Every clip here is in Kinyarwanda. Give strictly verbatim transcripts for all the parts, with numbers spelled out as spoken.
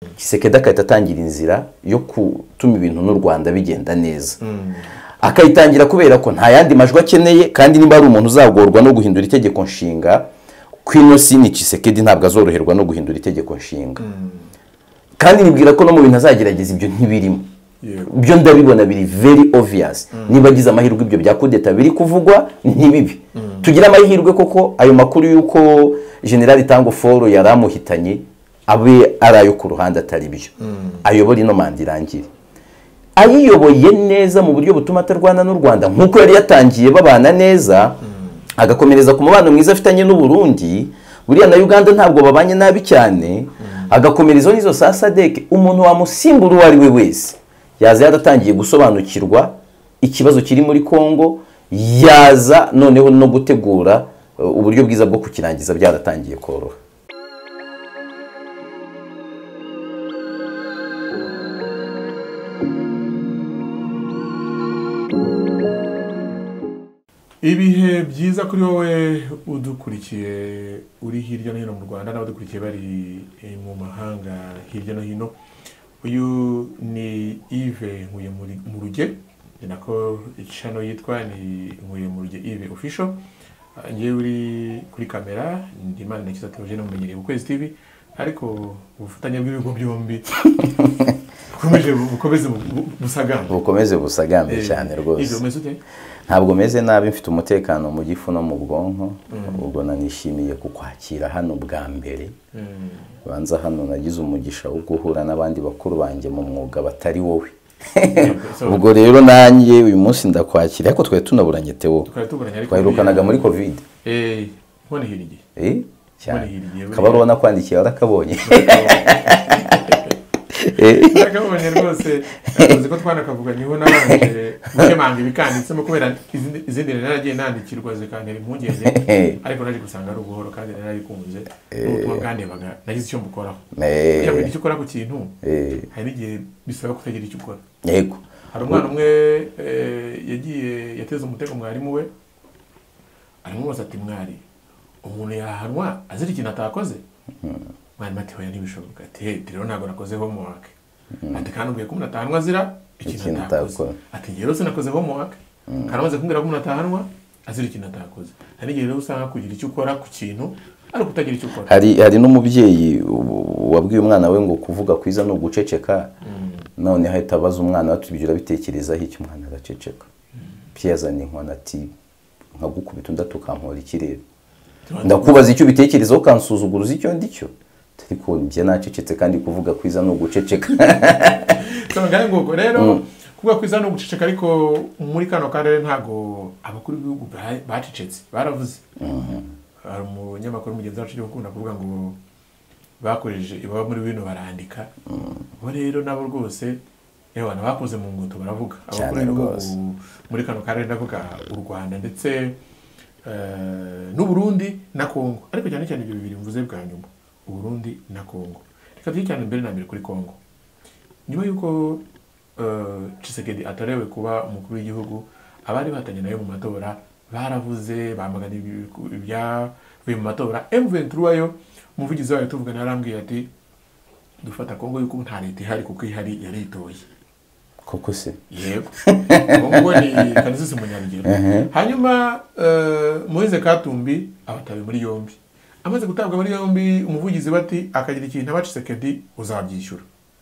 Tshisekedi akahita atangira inzira yo gutuma ibintu n'u Rwanda bigenda neza akayitangira kubera ko nta yandi majwi akeneye kandi niba ari umuntu uzagorwa no guhindura itegeko nshinga kwino sini Tshisekedi ntabwo azoroherwa no guhindura itegeko nshinga kandi nibwira ko no mu bintu azagerageza ibyo ntibirimo ibyo ndabibona biri very obvious niba agize amahirwe ibyo bya kudeta biri kuvugwa ntibibi tugira amahirwe koko ayo makuru yuko General Tango Foro yaramuhitanye abe arayo ku ruhande atari byo ayobora ino manda irangire ayiyoboye neza mu buryo butuma atarwana n'u Rwanda nkuko yari yatangiye babana neza agakomereza ku mubano mwiza afitanye n'u Burundi buriya na Uganda ntabwo babanye nabi cyane agakomereza n'izo sa Sadek umuntu wamusimbura uwo ari we wese yaza yaratangiye gusobanukirwa ikibazo kiri muri Kongo yaza noneho no gutegura uburyo bwiza bwo kukirangiza byaratangiye koroha. Ibihe byiza kuri wowe udukurikiye uri hirya no hino mu Rwanda n'abadukurikiye bari mu mahanga hirya no hino. Uyu ni Yves Nkuye mu Ruge nako channel yitwa ni Nkuye mu Ruge Yves Official. Ngiye uri kuri kamera ndi Imana Nakiza Theogene mumenyereye ukwezi T V ariko ubufatanye bw'ibigo byombi bukomeje bukomeze busagambe bukomeze busagambe cyane rwose. Ibyo mesute ntabwo meze nabi mfite umutekano mu gifu no mu bwonko ubwo nanishimiye kukwakira hano bwa mbere banza hano nagize umugisha wo guhura n'abandi bakuru banjye mu mwuga batari wowe ubwo rero nanjye uyu munsi ndakwakira ariko twaye tunaburanye Theo twahirukanaga muri covid eh mbone hirigi eh cyane kabaruwa nakwandikiye arakabonye nakabonye rwose avuze ko twanakavuga niho nabanje gukemanga ibikanditsemo kubera izindi naragiye nandikirwa zikantera impungenge ariko naje gusanga ari ubuhoro kandi narayikunze n'ubutumwa bwandebaga nagize icyo mbukoraho yabiri icyo ukora ku kintu hari igihe bisaba kutagira icyo ukora yego hari umwana umwe yagiye yateze umutego mwarimu we aramubaza ati mwari umuntu yahanwa azira ikintu atakoze mwarimu ati hoya ntibishoboka ati he rero ntabwo nakoze homework ati kandi ubwiye ko umuntu atahanwa azira ikintu atakoze ati rero sinakoze homework kandi amaze kumbwira ko umuntu atahanwa azira ikintu atakoze hari igihe rero usanga kugira icyo ukora ku kintu ariko utagira icyo ukora hari hari n'umubyeyi wabwiye umwana we ngo kuvuga kwiza no guceceka none hahita abaza umwana atubyira bitekerezaho icyo umwana araceceka pyazana inkona ati nkagukubita ndatukampora ikirere ndakubaza icyo bitekerezaho kansuzuguruza icyo ndicyo ariko njye nacecetse kandi kuvuga kwiza no guceceka cyangwa ngo rero kuvuga kwiza no guceceka ariko muri kano karere ntago abakuru b'ibihugu bacecetse baravuze hari umunyamakuru mugenzi wacu ukunda kuvuga ngo bakoresheje ibaba muri bino barandika bo rero nabo rwose yewe nabakoze mu ngoto baravuga abakuru b'ibihugu muri kano karere ndavuga u Rwanda ndetse n'u Burundi na Kongo ariko cyane cyane ibyo bibiri mvuze bwa nyuma u Burundi na Kongo reka tujye cyane mbere na mbere kuri Kongo nyuma yuko Tshisekedi atarewe kuba umukuru w'igihugu abari batanye nayo mu matora baravuze bamagana ibyavuye mu matora M vingt-trois yo umuvugizi wayo tuvugana arambwiye ati dufata Kongo yuko nta leta ihari kuko ihari yaritoye koko se yego Kongo ni kanisi munyarugero hanyuma Moise Katumbi abatabe muri yombi amaze gutabwa muri yombi umuvugizi bati akagira ikintu aba Tshisekedi uzabyishyura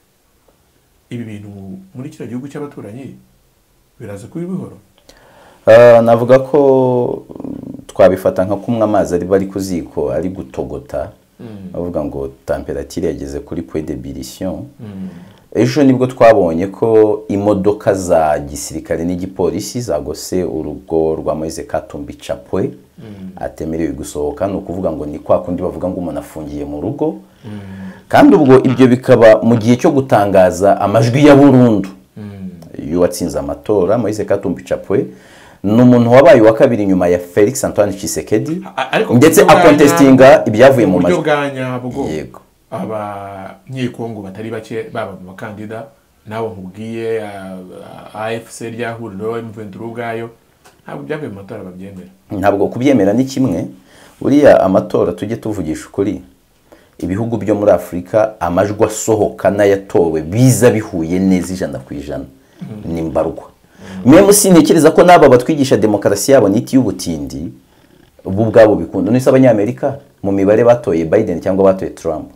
ibi bintu muri kira gihugu cy'abaturanyi biraza kuri bihoro navuga ko twabifata nka kumwe amazi ari bari kuziko ari gutogota bavuga ngo temperature yageze kuri point d'ébullition ejo nibwo twabonye ko imodoka za gisirikare n'igipolisi zagose urugo rwa Moise Katumbi Chapwe atemerewe gusohoka no kuvuga ngo ni kwa kundi bavuga ngo umuntu afungiye mu rugo kandi ubwo ibyo bikaba mu gihe cyo gutangaza amajwi ya burundu yuwatsinze amatora Moise Katumbi Chapwe n'umuntu wabaye wa kabiri nyuma ya Felix Antoine Tshisekedi ndetse akontestinga ibyavuye mu majwi bwo yego aba nyikongo batari bake baba mu bakandida nawo nkubwiye A F C ryahuriro M vingt-trois ubwayo ntabwo byavuye mu matora babyemera ntabwo kubyemera ni kimwe uriya amatora tujye tuvugisha ukuri ibihugu byo muri Afurika amajwi asohoka n'ayatowe biza bihuye neza ijana ku ijana ni mbarwa. Meme sintekereza ko n'aba batwigisha demokarasi yabo n'iti y'ubutindi ubu ubwabo bikunda. Nise abanyamerika mu mibare batoye Biden cyangwa batoye Trump?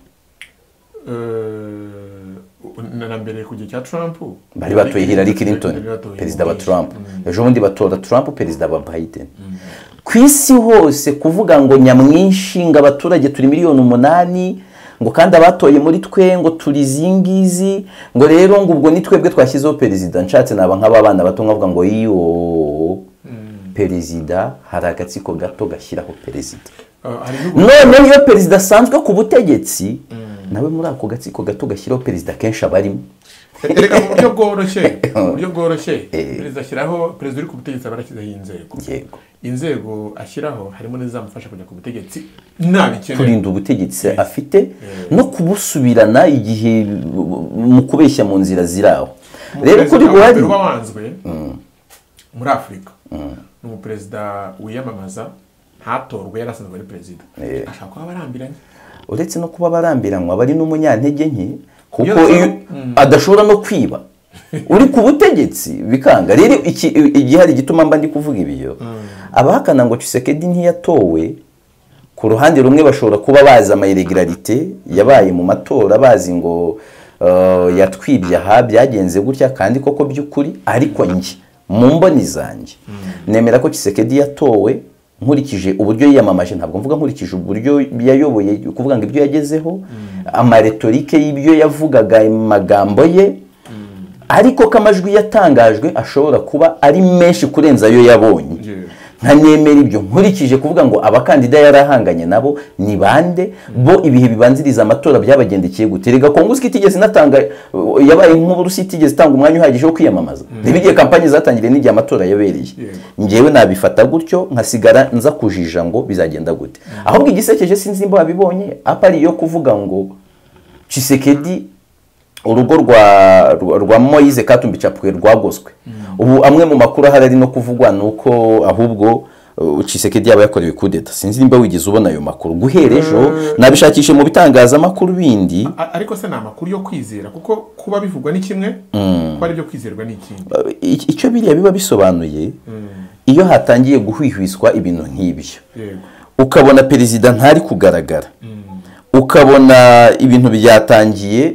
Na mbere ku gihe cya Trump bari batoye Hillary Clinton perezida wa Trump, ejo bundi batora Trump perezida wa Biden. Ku isi hose kuvuga ngo nyamwinshi ngo abaturage turi miliyoni umunani ngo kandi abatoye muri twe ngo turi zingizi ngo rero ngo ubwo ni twebwe twashyizeho perezida. Nshatse naba nk'aba bana bato nkavuga ngo iyo perezida hari agatsiko gato gashyiraho perezida. None iyo perezida asanzwe ku butegetsi nawe muri ako gatsiko gato gashyiraho perezida kenshi abarimo. Erega mu buryo bworoshye mu buryo bworoshye perezida ashyiraho perezida uri ku butegetsi abarashyizeho inzego. Yego. Inzego ashyiraho harimo n'izamufasha kujya ku butegetsi nabikeneye kurinda ubutegetsi afite no kubusubirana igihe mu kubeshya mu nzira ziraho. Rero kuri guhari wabanzwe muri Afurika ni umuperezida wiyamamaza ntatorwe yarasanzwe ari perezida ashaka kuba barambiranye. Uretse no kuba barambiranywa bari n'umunyantege nke kuko adashobora no kwiba uri ku butegetsi bikanga. Rero igihari gituma mba ndi kuvuga ibiyo abahakana ngo Tshisekedi ntiyatowe ku ruhande rumwe bashobora kuba bazi ama irregularité yabaye mu matora bazi ngo yatwibye aha byagenze gutya kandi koko by'ukuri, ariko nge mu mboni zanjye nemera ko Tshisekedi yatowe nkurikije uburyo yiyamamaje. Ntabwo mvuga nkurikije uburyo yayoboye kuvuga ngo ibyo yagezeho ama retorike y'ibyo yavugaga magambo ye, ariko ko amajwi yatangajwe ashobora kuba ari menshi kurenza ayo yabonye. Nka nemera ibyo nkurikije kuvuga ngo abakandida yarahanganye nabo ni bande, bo ibihe bibanziriza amatora byabagendekeye gute. Rega Kongo itigeze natanga yabaye nk'uburusi itigeze tanga umwanya uhagije wo kwiyamamaza. Nibigiye kampanye zatangiriye n'igihe amatora yabereye. Ngewe nabifata gutyo nkasigara nza kujija ngo bizagenda gute. Ahubwo igisekeje sinzi imbo babibonye apari yo kuvuga ngo Tshisekedi urugo rwa rwa Moise Katumbi Chapwe rwagoswe. Ubu amwe mu makuru ahari no kuvugwa nuko ahubwo Tshisekedi yaba yakorewe kudeta. Sinzi nimba wigize ubona ayo makuru guherejo nabishakishe mu bitangaza makuru bindi. Ariko se na makuru yo kwizera kuko kuba bivugwa ni kimwe ko ari byo kwizerwa ni ikindi. Icyo biriya biba bisobanuye iyo hatangiye guhwihwiswa ibintu nk'ibyo ukabona perezida ntari kugaragara ukabona ibintu byatangiye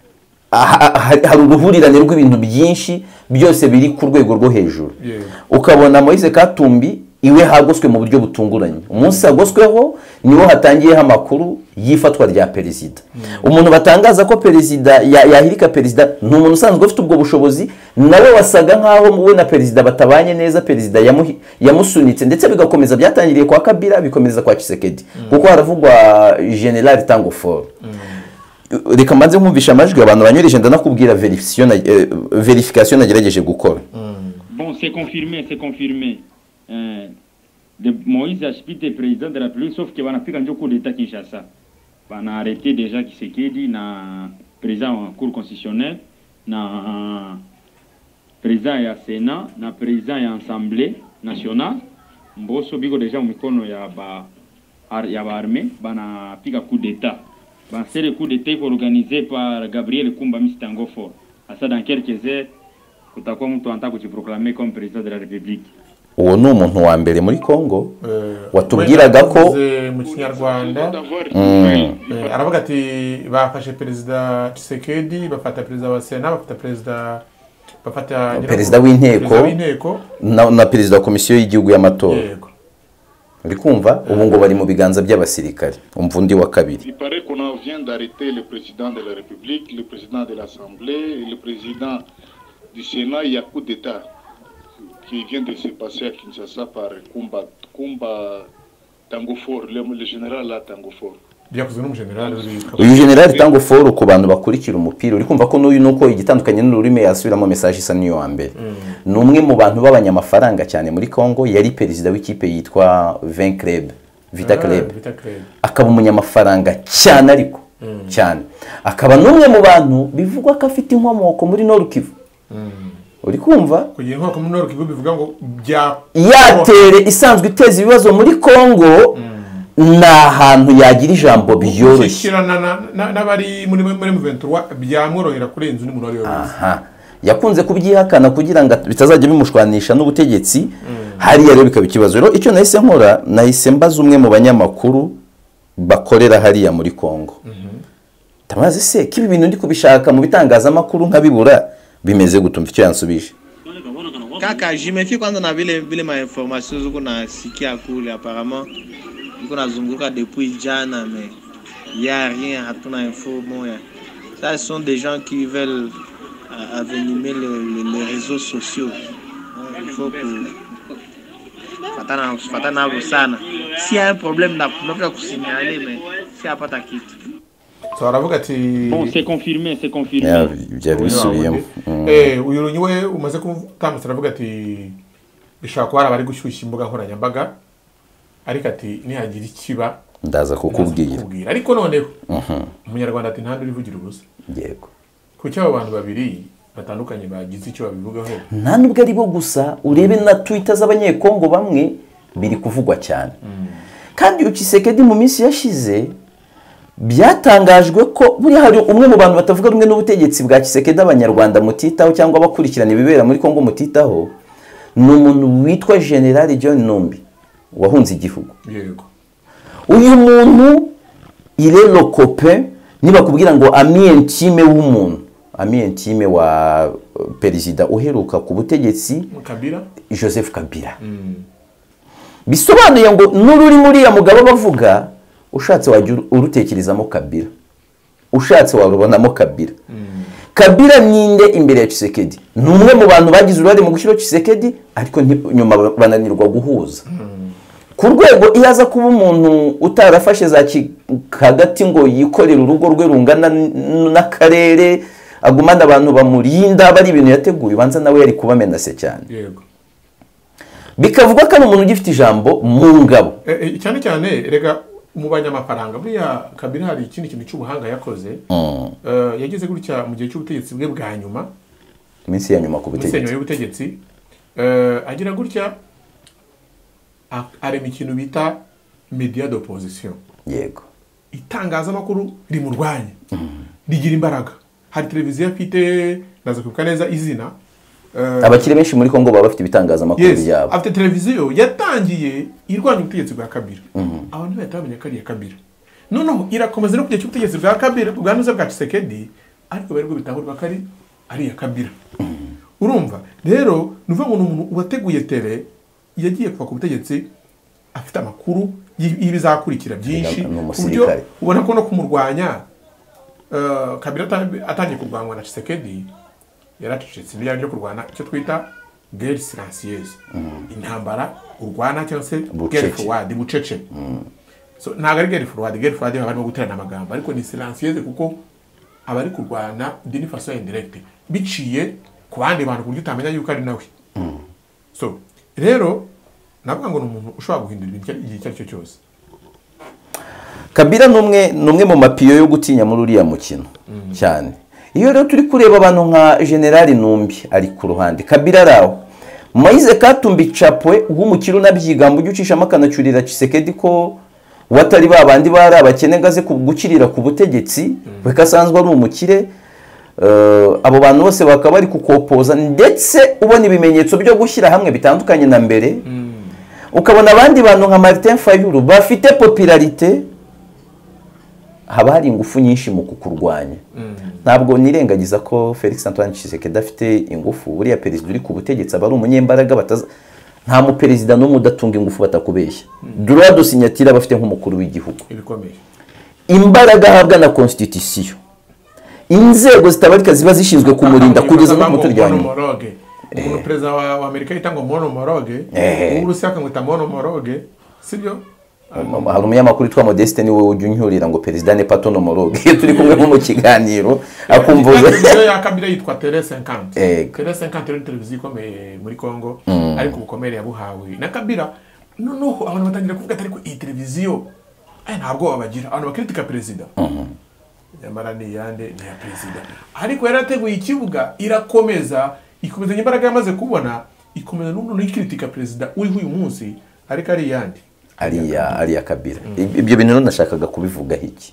hari uruhurirane rw'ibintu byinshi byose biri ku rwego rwo hejuru. Ukabona Moise Katumbi iwe hagoswe mu buryo butunguranye. Umunsi agosweho niwo hatangiyeho amakuru yifatwa rya perezida. Umuntu batangaza ko perezida yahirika perezida ni umuntu usanzwe ufite ubwo bushobozi, nawe wasaga nkaho muwe na perezida batabanye neza, perezida yamusunitse ndetse bigakomeza byatangiriye kwa Kabila bikomeza kwa Tshisekedi kuko haravugwa General Tango Fort. Reka mbanze nkumvisha amajwi abantu banyoreje ndanakubwira verification verification nagerageje gukora. Bon, c'est confirmé, c'est confirmé. Euh, de Moïse Ashpite président de la République, sauf que on a fait un coup d'état Kinshasa. On a arrêté déjà Tshisekedi na président en cour constitutionnelle, na président ya Sénat, na président ya Assemblée nationale. Mboso biko déjà mikono ya ba ya ba armée, bana pika coup d'état. Ben, c'est le coup d'état organisé par Gabriel Kumba Mistango Fort. À ça, dans quelques heures, kutakuwa mtu anataka kujiproclamer comme président de la République. Uwo ni umuntu wa mbere muri Kongo watubwiraga ko mu Kinyarwanda aravuga ati bafashe perezida Tshisekedi bafata perezida wa Sena bafata perezida bafata perezida w'inteko na perezida wa komisiyo y'igihugu y'amatora. Uri kumva ubu ngo bari mu biganza by'abasirikare. Umva undi wa kabiri. Il paraît qu'on vient d'arrêter le président de la République, le président de l'Assemblée, le président du Sénat. Il y a coup d'état qui vient de se passer à Kinshasa par Kumba Kumba Tango Fort, le, le général là Tango Fort. Uyu general Tango Fort ku bantu bakurikira umupira uri kumva ko n'uyu nuko igitandukanye n'ururimi yasubiramo message isa niyo wa mbere. Numwe mu bantu babanyamafaranga cyane muri Kongo, yari perezida w'ikipe yitwa vingt Club, Vita Club. Akaba umunyamafaranga cyane ariko cyane. Akaba numwe mu bantu bivugwa ko afite inkomoko muri Nord Kivu. Uri kumva kugira inkomoko muri Nord Kivu bivuga ngo bya yatere isanzwe iteza ibibazo muri Kongo. nta hantu yagira ijambo byoroshye gushyikirana n'abari muri muri M vingt-trois byamworohera kurenza undi muntu wari wese. aha yakunze kubyihakana kugira ngo bitazajya bimushwanisha n'ubutegetsi hariya rero bikaba ikibazo. Rero icyo nahise nkora nahise mbaza umwe mu banyamakuru bakorera hariya muri Kongo, tamaze se kibi bintu ndi kubishaka mu bitangazamakuru nkabibura bimeze gutumva icyo yansubije. Kaka jimefie kwanza na vile vile ma information ziko na sikia kule apparemment iko nazunguka depuis jana mais il y a rien, hatuna info moya. Ça ce sont des gens qui veulent euh, avenimer le, le, les réseaux sociaux. Il faut que fatana fatana sana. S'il y a un problème na tunaweza kusignaler mais si hapata kitu. So aravuga ati Bon, c'est confirmé, c'est confirmé. Ya byabisubiyemo. eh uyu runyiwe umaze kumutambutsa aravuga ati bishaka ko bari gushyushya imbuga nkoranyambaga ariko ati nihagira ikiba Ndaza kukubwira. Ariko noneho umunyarwanda ati ntandi urivugira ubusa. Yego. Kuki abo bantu babiri batandukanye bagize icyo babivugaho? Nta nubwo ari bo gusa, urebe na Twitter z'abanyekongo bamwe biri kuvugwa cyane. Kandi uyu Tshisekedi mu minsi yashize byatangajwe ko buri hari umwe mu bantu batavuga rumwe n'ubutegetsi bwa Tshisekedi abanyarwanda mutitaho cyangwa bakurikirana ibibera muri Kongo mutitaho, ni umuntu witwa General John Numbi wahunze igihugu. Yego. Uyu muntu il est le copain niba kubwira ngo ami intime w'umuntu, ami intime wa perezida uheruka ku butegetsi Kabila Joseph Kabila. Bisobanuye ngo n'ururi muri ya mugabo bavuga ushatse wajya urutekerezamo Kabila, ushatse warubonamo Kabila. Kabila ninde imbere ya Tshisekedi? Ni umwe mu bantu bagize uruhare mu gushyira Tshisekedi ariko nyuma bananirwa guhuza. Ku rwego iyaza kuba umuntu utarafashe za hagati ngo yikorera urugo rwe rungana n'akarere agumana abantu bamurinda bari ibintu yateguye, banza nawe yari kuba menase cyane. Yego. Bikavuga ko umuntu ugifite ijambo mu ngabo. E, cyane cyane rega mu banyamafaranga buriya Kabila hari ikindi kintu cy'ubuhanga yakoze. Mm. Uh, yageze gutya mu gihe cy'ubutegetsi bwe bwa nyuma. Iminsi ya nyuma ku butegetsi. Iminsi y'ubutegetsi. Uh, agira gutya arema ikintu bita media d'opposition. Yego. Itangazamakuru rimurwanya. Mm. Rigira imbaraga. Hari televiziyo afite nazo kuvuga neza izina. Uh, abakire benshi muri Kongo baba bafite ibitangazamakuru yes, byabo. Afite televiziyo yatangiye irwanya ubutegetsi bwa Kabila. Mm. Abantu batamenya ko ari Kabila. Noneho irakomeza no kujya cy'ubutegetsi bwa Kabila ubwanuza bwa Tshisekedi ariko bari bitahurwa kari ari ya Kabila. Mm. Urumva rero nuva ngo umuntu wateguye tele yagiye kwa kubutegetsi afite amakuru y'ibizakurikira byinshi uburyo ubona ko no kumurwanya uh, Kabila atangiye kurwanywa na Tshisekedi yaracecetse ibyo byo kurwana icyo twita guerre silencieuse. Mm. Intambara urwana cyangwa se guerre forward bucece. Mm. So ntago ari guerre forward, guerre forward barimo guterana amagambo ariko ni silencieuse kuko abari kurwana d'une façon indirecte biciye ku bandi bantu kuryo utamenya yuko ari nawe. Mm. So rero navuga ngo umuntu ushobora guhindura ibintu igihe cyacyo cyose. Kabila numwe numwe mu mapiyo yo gutinya muri uriya mukino. Mm. Cyane iyo rero turi kureba abantu nka General Numbi ari ku ruhande, Kabila rawo Moise Katumbi Chapwe w'umukiro nabyigambo ucyishamo akanacyurira Tshisekedi ko watari babandi bari abakene ngaze kugukirira ku butegetsi we kasanzwe ari umukire. Uh, abo bantu bose bakaba bari kukopoza ndetse ubona ibimenyetso byo gushyira hamwe bitandukanye na mbere. Mm. Ukabona abandi bantu nka Martin Fayulu bafite popularité haba hari ingufu nyinshi mu kukurwanya. Mm. Ntabwo nirengagiza ko Felix Antoine Tshisekedi afite ingufu, buriya perezida uri ku butegetsi aba ari umunyembaraga bataza nta mu perezida no mudatunga ingufu batakubeshya. Mm. Droit de signature bafite nk'umukuru w'igihugu. Ibikomeye. Imbaraga habwa na constitution. Inzego zitabarika ziba zishinzwe kumurinda kugeza no muturyanye. Umuntu perezida wa Amerika yitangwa monomoroge, uburusiya akamwita monomoroge, sibyo? Hari umunyamakuru twa Modeste ni wowe ujya unyurira ngo perezida ne patonomoroge turi kumwe mu kiganiro akumvuza iyo ya Kabila yitwa Tele cinquante. Tele cinquante ni televiziyo ikomeye muri Kongo ariko ubukomere yabuhawe na Kabila. Noneho abantu batangira kuvuga atari ko iyi televiziyo ay ntabwo babagira abantu bakritika perezida. Nyamara ni yande ni ya perezida ariko yarateguye ikibuga irakomeza ikomeza imbaraga yamaze kubona ikomeza n'umuntu n'ikritika perezida uri uyu munsi ariko ari yandi ariya ariya Kabila. Ibyo bintu rero nashakaga kubivugaho iki,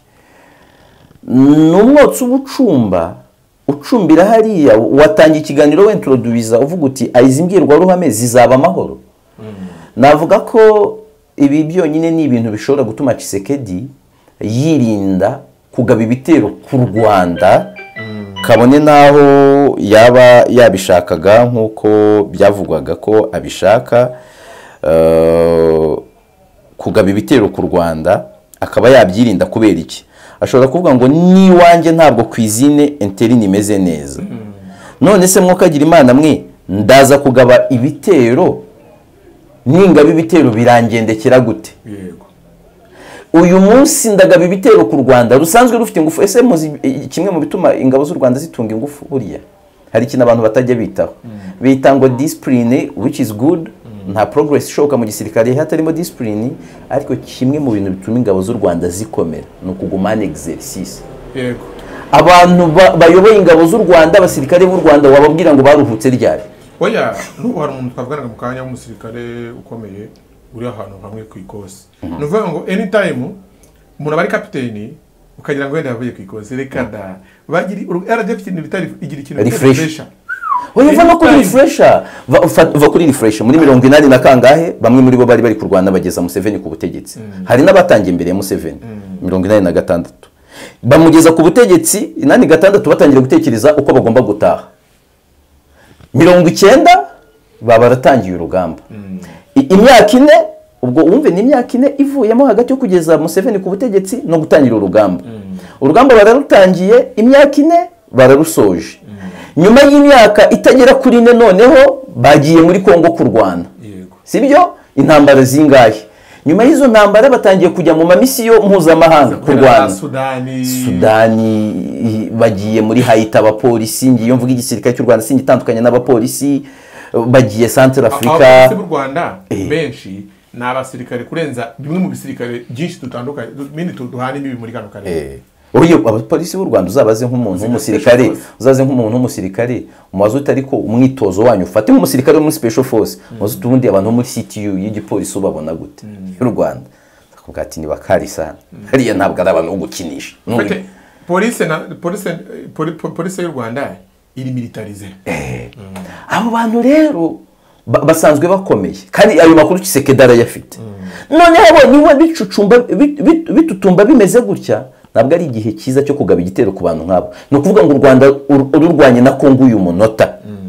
ni umwotsi w'ubucumba ucumbira hariya. Watangiye ikiganiro wentrodubiza uvuga uti izi mbwirwaruhame zizaba amahoro. Navuga ko ibi byonyine ni ibintu bishobora gutuma Tshisekedi yirinda kugaba ibitero ku Rwanda, kabone naho yaba yabishakaga nk'uko byavugwaga ko abishaka, uh, kugaba ibitero ku Rwanda akaba yabyirinda kubera iki. Ashobora kuvuga ngo niwanjye ntabwo kwizine interine imeze neza, none se mwokagira Imana mwe ndaza kugaba ibitero, ningaba ibitero birangendekera gute? yego Uyu munsi ndagaba ibitero ku Rwanda rusanzwe rufite ingufu. Ese muzi kimwe mu bituma ingabo z'u Rwanda zitunga ingufu buriya hari ikintu abantu batajya bitaho, bita ngo discipline, which is good. Nta progress ishoboka mu gisirikare hatarimo discipline, ariko kimwe mu bintu bituma ingabo z'u Rwanda zikomera ni ukugumana exercice. yego Abantu bayoboye ingabo z'u Rwanda, abasirikare b'u Rwanda, wababwira ngo baruhutse ryari? oya n'ubu hari umuntu twavuganaga mu kanya w'umusirikare ukomeye uri ahantu hamwe ku ikosi. ni ukuvuga ngo anytime umuntu aba ari kapiteni ukagira ngo wenda yavuye ku ikosi, reka da bagira R D F military igira ikintu refresh. Oya va no kuri refresher, va kuri refresher muri mirongo inani na kangahe bamwe muri bo bari bari kurwana bageza Museveni ku butegetsi. Hari n'abatangiye imbere ya Museveni mirongo inani na gatandatu bamugeza ku butegetsi, inani gatandatu batangira gutekereza uko bagomba gutaha. Mirongo icyenda baba baratangiye urugamba. Imyaka ine, ubwo wumve ni imyaka ine ivuyemo hagati yo kugeza Museveni ku butegetsi no gutangira urugamba. Urugamba bararutangiye, imyaka ine bararusoje. Nyuma y'imyaka itagera kuri ine noneho bagiye muri Kongo kurwana. yego Sibyo intambara zingahe? Nyuma y'izo ntambara batangiye kujya mu mamisiyo mpuzamahanga kurwana. Sudani Sudani bagiye muri Haiti, abapolisi, ngiyo mvuga igisirikare cy'u Rwanda singitandukanye n'abapolisi, bagiye Central Africa. Abapolisi b'u Rwanda benshi ni abasirikare kurenza bimwe mu bisirikare byinshi dutandukanye bindi duhana n'ibi muri kano karere. Oyo abapolisi b'u Rwanda uzabaze nk'umuntu w'umusirikare, uzaze nk'umuntu w'umusirikare umubaze uti ariko umwitozo wanyu ufate nk'umusirikare wo muri special force, umubaze ubundi abantu muri C T U y'igipolisi ubabona gute y'u Rwanda? Akubwira ati ni bakari sana, hariya ntabwo ari abantu bo gukinisha. Polisi na polisi polisi y'u Rwanda iri militarize. Abo bantu rero basanzwe bakomeye kandi ayo makuru Tshisekedi arayafite. None abo niwe bicucumba bitutumba bimeze gutya, ntabwo ari igihe cyiza cyo kugaba igitero ku bantu nk'abo. Ni ukuvuga ngo u Rwanda ururwanye na Kongo uyu munota,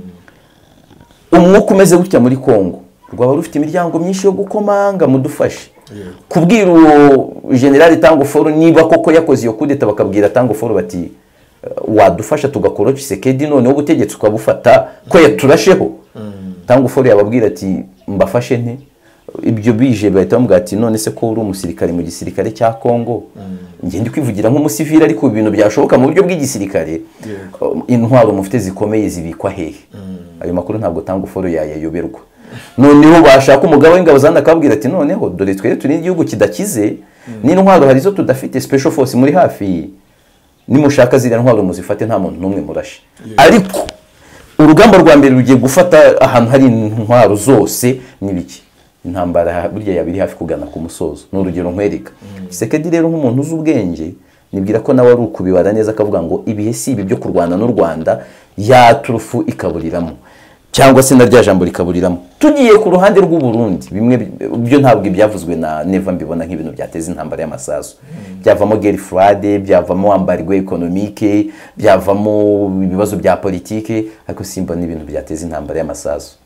umwuka umeze gutya muri Kongo, rwaba rufite imiryango myinshi yo gukomanga mudufashe. Kubwira uwo General Tango Foro niba koko yakoze iyo kudeta, bakabwira Tango Foro bati wadufasha tugakora Tshisekedi noneho ubutegetsi ukabufata ko yaturasheho. Tango Foro yababwira ati mbafashe nte? Ibyo bije bahita bamubwira ati none se ko uri umusirikare mu gisirikare cya Kongo, ngiye ndi kwivugira nk'umusivili ariko ibintu byashoboka mu buryo bw'igisirikare, intwaro mufite zikomeye zibikwa hehe? Ayo makuru ntabwo Tango Foro yayayoberwa. Noneho bashaka umugabo w'ingabo zanda akabwira ati noneho dore twere turi igihugu kidakize, n'intwaro hari zo tudafite, special force muri hafi, nimushaka ziriya ntwaro muzifate nta muntu n'umwe murashe. Ariko urugamba rwa mbere rugiye gufata ahantu hari intwaro zose n'ibiki, intambara burya yabiri hafi kugana ku musozo. N'urugero nkwereka Tshisekedi rero nk'umuntu uzi ubwenge, nibwira ko nawe ari ukubibara neza akavuga ngo ibihe si ibi byo kurwana n'u Rwanda, ya turufu ikaburiramo cyangwa se na rya jambo rikaburiramo. Tugiye ku ruhande rw'u Burundi, bimwe byo ntabwo ibyavuzwe na Neva mbibona nk'ibintu byateza intambara y'amasasu. Byavamo guerre froide, byavamo embargo économique, byavamo ibibazo bya politike, ariko simba n'ibintu byateza intambara y'amasasu.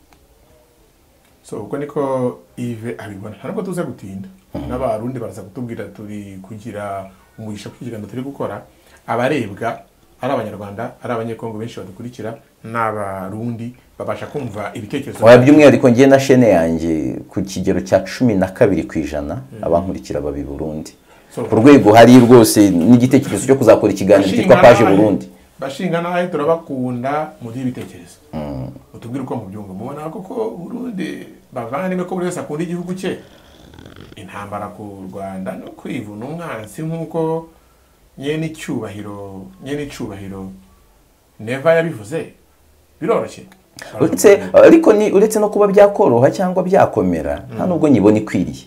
So uko niko Yves abibona. Ntabwo tuza gutinda n'abarundi baraza kutubwira turi kugira umugisha kw'ikigando turi gukora, abarebwa ari abanyarwanda ari abanyekongo benshi badukurikira n'abarundi babasha kumva ibitekerezo. Oya by'umwihariko ngiye na chaîne yanjye ku kigero cya cumi na kabiri ku ijana abankurikira babi Burundi. Ku rwego hari rwose n'igitekerezo cyo kuzakora ikiganiro cyitwa Page Burundi. Bashinga nawe turabakunda muri ibitekerezo. Utubwire uko mubyumva. Mubona koko Burundi bavandimwe ko buri wese akunda igihugu cye. Intambara ku Rwanda no kwivuna umwansi nk'uko nyene icyubahiro nyene icyubahiro Neva yabivuze biroroshye. Uretse ariko ni uretse no kuba byakoroha cyangwa byakomera, nta nubwo nyibona ikwiriye.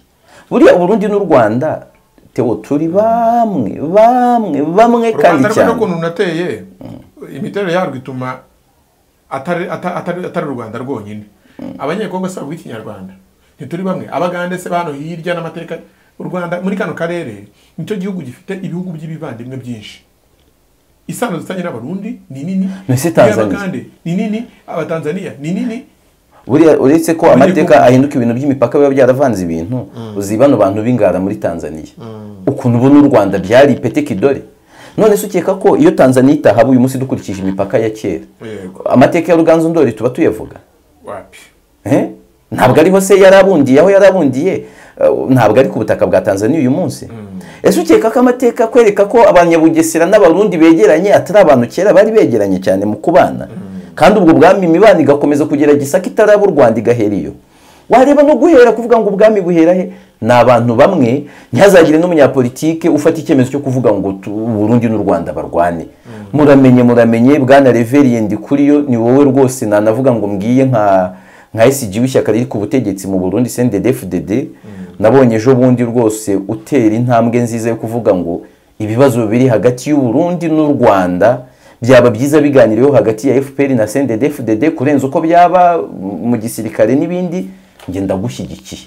buriya Burundi n'u Rwanda Theo turi bamwe bamwe bamwe kandi cyane. Rwanda ukuntu nateye imiterere yarwo ituma atari atari atari u Rwanda rwonyine. Abanyekongo savuga ikinyarwanda. Ntituri bamwe abagande se bano hirya n'amateka u Rwanda muri kano karere nicyo gihugu gifite ibihugu by'ibivandimwe byinshi. Isano zitanye n'Abarundi ni nini, n'Abagande ni nini, Abatanzania ni nini. Buriya uretse ko amateka ahinduka ibintu by'imipaka biba byaravanze ibintu uzibano bantu b'ingara muri Tanzania. Ukuntu ubu n'u Rwanda byari pete kidore. None se ukeka ko iyo Tanzania itahabu uyu munsi dukurikije imipaka ya kera. Amateka ya Ruganzu Ndori tuba tuyavuga. Wapi? Eh? Ntabwo ariho se yarabundiye aho yarabundiye ntabwo ari ku butaka bwa Tanzania uyu munsi. Ese ukeka ko amateka kwereka ko abanyabugesera n'Abarundi begeranye atari abantu kera bari begeranye cyane mu kubana. Kandi ubwo bwami imibano igakomeza kugera Gisaka itaraba u Rwanda igaheriyo. Wareba no guhera kuvuga ngo ubwami buhera he na abantu bamwe ntihazagire n'umunyapolitike ufata icyemezo cyo kuvuga ngo Burundi n'u Rwanda barwane. Muramenye muramenye bwana Reverien Kuriyo ni wowe rwose nanavuga ngo mbwiye nka nka S G w'ishyaka riri ku butegetsi mu Burundi C N D D F D D. Nabonye ejo bundi rwose utera intambwe nziza yo kuvuga ngo ibibazo biri hagati y'u Burundi n'u Rwanda byaba byiza biganiriyeho hagati ya F P R na C N D D F D D kurenza uko byaba mu gisirikare n'ibindi. Nge ndagushyigikiye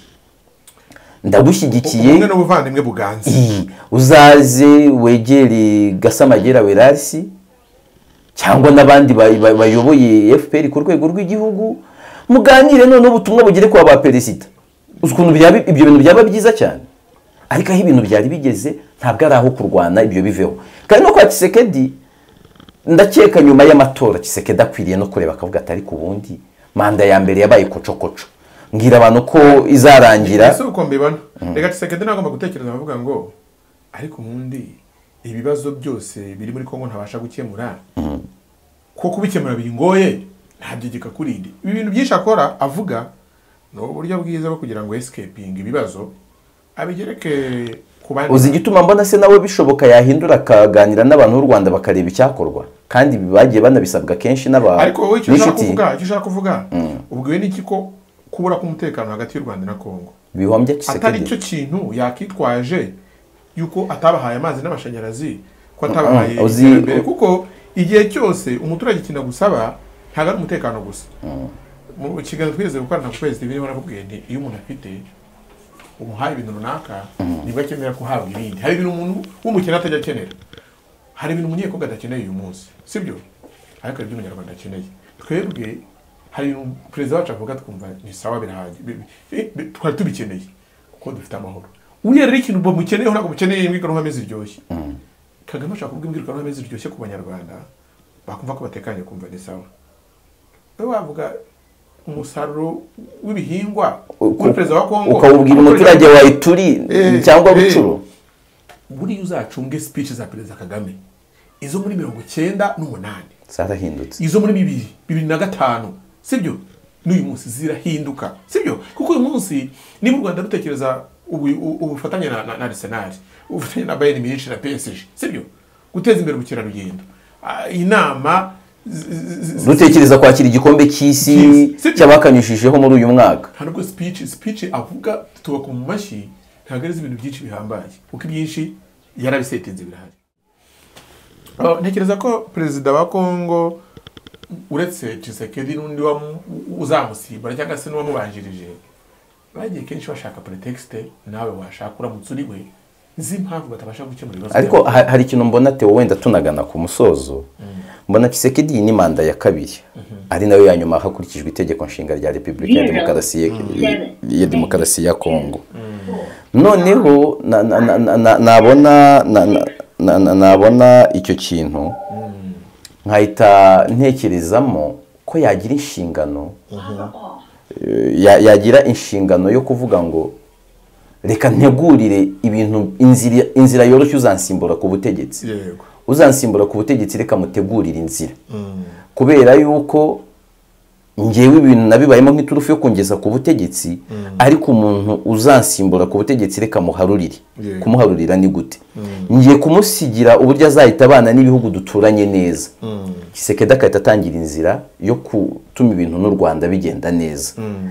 ndagushyigikiye umwe n'ubuvandimwe buganze uzaze wegere Gasamagera Werasi cyangwa n'abandi bayoboye F P R ku rwego rw'igihugu muganire none ubutumwa bugere kwa ba perezida ukuntu byaba ibyo bintu byaba byiza cyane. Ariko aho ibintu byari bigeze ntabwo ari aho kurwana ibyo biveho. Kandi no kwa Tshisekedi ndakeka nyuma y'amatora Tshisekedi akwiriye no kureba akavuga atari ku bundi manda ya mbere yabaye kocokoco ngira abantu ko izarangira. Ese uko mbibona reka Tshisekedi nagomba gutekereza bavuga ngo ariko ubundi ibibazo byose biri muri Kongo ntabasha gukemura ko kubikemura bingoye ntabyigika kurindi. Ibi bintu byinshi akora avuga no buryo bwiza bwo kugira ngo escaping ibibazo abigereke kubandi. Uzi gituma mbona se nawe bishoboka yahindura akaganira n'abantu b'u Rwanda bakareba icyakorwa kandi bagiye banabisabwa kenshi n'aba. Ariko wowe icyo ushaka kuvuga icyo ushaka kuvuga ubwiwe n'iki ko kubura k'umutekano hagati y'u Rwanda na Kongo bihombye Tshisekedi atari cyo kintu yakitwaje yuko atabahaye amazi n'amashanyarazi ko atabahaye imbere kuko igihe cyose umuturage kina gusaba ntago ari umutekano gusa. Mu kiganiro twigeze gukorana ku kwezi biri barakubwiye nti iyo umuntu afite umuhaye ibintu runaka nibwo akenera kuhabwa ibindi. Hari ibintu umuntu w'umukene atajya akenera, hari ibintu umunyekongo adakeneye uyu munsi sibyo, ariko ibyo umunyarwanda akeneye. Twebwe hari ibintu perezida wacu avuga twumva ni sawa birahaje twari tubikeneye kuko dufite amahoro. Uriya rero ikintu bamukeneyeho ntabwo mukeneye imbwirwaruhame ziryoshye. Kagame ashaka kuvuga imbwirwaruhame ziryoshye ku banyarwanda bakumva ko batekanye kumva ni sawa. We wavuga umusaruro w'ibihingwa kuri perezida wa Kongo ukawubwira umuturage wa Ituri cyangwa Bucuru. Buri uzacunge speech za perezida Kagame izo muri mirongo icyenda n'umunani zarahindutse, izo muri bibiri bibiri na gatanu sibyo n'uyu munsi zirahinduka sibyo. Kuko uyu munsi niba u Rwanda rutekereza ubufatanye na na Arsenal ubufatanye na Bayern Munich na P S G sibyo guteza imbere ubukerarugendo inama dutekereza kwakira igikombe cy'isi cyabakanyushijeho muri uyu mwaka. Ntabwo speech speech avuga tuba mu mashyi ntabwo ari ibintu byinshi bihambaye kuko ibyinshi yarabisetinze birahari. Oh, ntekereza ko perezida wa Kongo uretse Tshisekedi n'undi wa uzamusimbura cyangwa se n'uwamubanjirije bagiye kenshi bashaka pretext nawe washaka uramutse uri we nzimpamvu batabasha gukemura ibibazo. Ariko hari ikintu mbona Theo wenda tunagana ku musozo mbona Tshisekedi ni manda ya kabiri ari nayo ya nyuma hakurikijwe itegeko nshinga rya Repubulika ya Demokarasi ya Demokarasi ya Kongo. Noneho nabona nabona icyo kintu nkahita ntekerezamo ko yagira inshingano yagira inshingano yo kuvuga ngo reka ntegurire ibintu inzira inzira yoroshye uzansimbura ku butegetsi uzansimbura ku butegetsi reka mutegurire inzira kubera yuko ngewe ibintu nabibayemo nk'iturufu yo kongeza ku butegetsi ariko umuntu uzansimbura ku butegetsi reka muharurire kumuharurira ni gute ngiye kumusigira uburyo azahita abana n'ibihugu duturanye neza. Tshisekedi akahita atangira inzira yo gutuma ibintu n'u Rwanda bigenda neza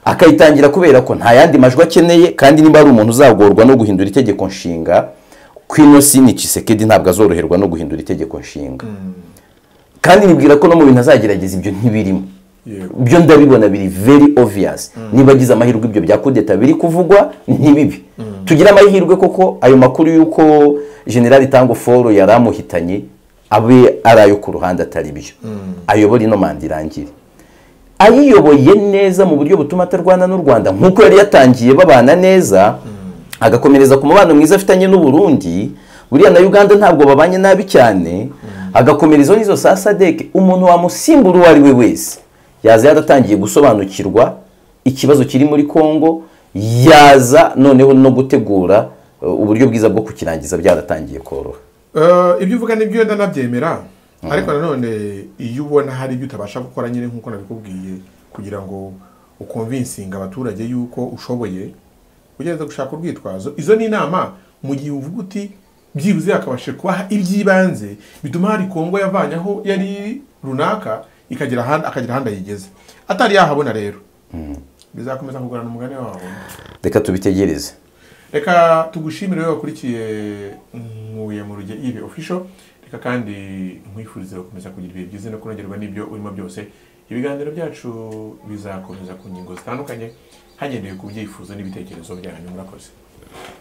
akayitangira kubera ko nta yandi majwi akeneye kandi niba ari umuntu uzagorwa no guhindura itegeko nshinga kwino sini Tshisekedi ntabwo azoroherwa no guhindura itegeko nshinga kandi nibwira ko no mu bintu azagerageza ibyo ntibirimo byo ndabibona biri very obvious niba agize amahirwe ibyo bya kudeta biri kuvugwa ntibibi tugira amahirwe koko ayo makuru yuko General Tango Foro yaramuhitanye abe arayo ku ruhande atari byo ayobora ino manda irangire ayiyoboye neza mu buryo butuma atarwana n'u Rwanda nkuko yari yatangiye babana neza agakomereza ku mubano mwiza afitanye n'u Burundi buriya na Uganda ntabwo babanye nabi cyane agakomereza n'izo sa Sadek umuntu wamusimbura uwo ari we wese yaza yaratangiye gusobanukirwa ikibazo kiri muri Kongo yaza noneho no gutegura uburyo bwiza bwo kukirangiza byaratangiye koroha. Ibyo uvuga nibyo ndanabyemera ariko nanone iyo ubona hari ibyo utabasha gukora nyine nkuko nabikubwiye kugira ngo ukonvinsinga abaturage yuko ushoboye ugereza gushaka urwitwazo izo ni inama mu gihe uvuga uti byibuze akabashe kubaha ibyibanze bituma hari Kongo yavanyaho yari runaka ikagira handi akagira handi yigeze atari yahabona rero bizakomeza kugurana umugani wawe reka tubitegereze. Reka tugushimire wewe wakurikiye nkuye mu ruge ibe official reka kandi nkwifurize gukomeza kugira ibihe byiza no kunogerwa n'ibyo urimo byose ibiganiro byacu bizakomeza ku ngingo zitandukanye hagendeye ku byifuzo n'ibitekerezo byanyu murakoze.